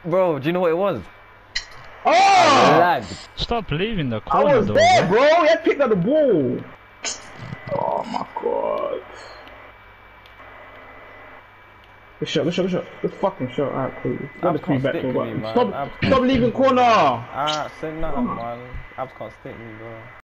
Bro, do you know what it was? Oh! Lad. Stop leaving the I corner was though, there, bro. bro. You picked up the ball. Oh my god. Good shot, good shot, good shot. Good fucking shot. Alright, cool. Got the Abs free can't back stick for with me, what? man. Stop leaving corner. Say nothing, man. Abs can't stick me, bro.